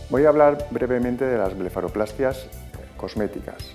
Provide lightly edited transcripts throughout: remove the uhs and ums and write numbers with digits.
Voy a hablar brevemente de las blefaroplastias cosméticas.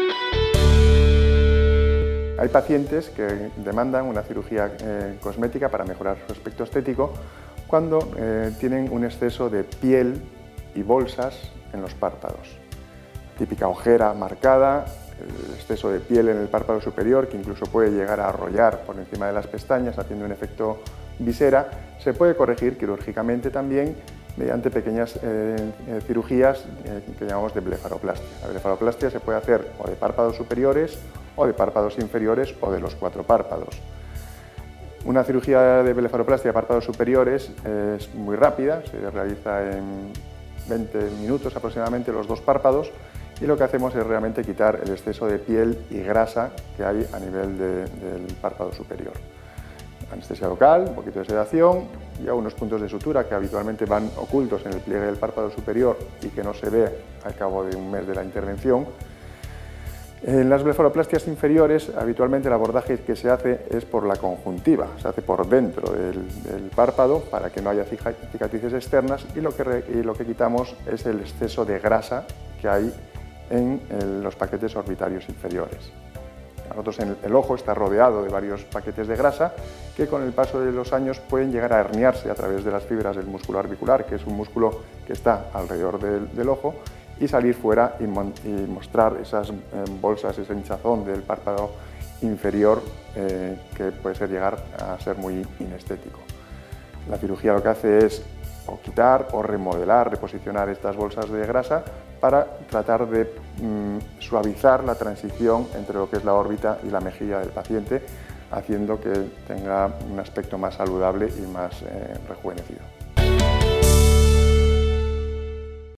Hay pacientes que demandan una cirugía cosmética para mejorar su aspecto estético cuando tienen un exceso de piel y bolsas en los párpados. Típica ojera marcada, el exceso de piel en el párpado superior, que incluso puede llegar a arrollar por encima de las pestañas, haciendo un efecto visera, se puede corregir quirúrgicamente también mediante pequeñas cirugías que llamamos de blefaroplastia. La blefaroplastia se puede hacer o de párpados superiores o de párpados inferiores o de los 4 párpados. Una cirugía de blefaroplastia de párpados superiores es muy rápida, se realiza en 20 minutos aproximadamente los 2 párpados, y lo que hacemos es realmente quitar el exceso de piel y grasa que hay a nivel del párpado superior. Anestesia local, un poquito de sedación y algunos puntos de sutura que habitualmente van ocultos en el pliegue del párpado superior y que no se ve al cabo de un mes de la intervención. En las blefaroplastias inferiores, habitualmente el abordaje que se hace es por la conjuntiva, se hace por dentro del párpado para que no haya cicatrices externas, y lo que quitamos es el exceso de grasa que hay en los paquetes orbitarios inferiores. Nosotros, el ojo está rodeado de varios paquetes de grasa que con el paso de los años pueden llegar a herniarse a través de las fibras del músculo orbicular, que es un músculo que está alrededor del ojo, y salir fuera y mostrar esas bolsas, ese hinchazón del párpado inferior que puede llegar a ser muy inestético. La cirugía lo que hace es o quitar o remodelar, reposicionar estas bolsas de grasa para tratar de suavizar la transición entre lo que es la órbita y la mejilla del paciente, haciendo que tenga un aspecto más saludable y más rejuvenecido.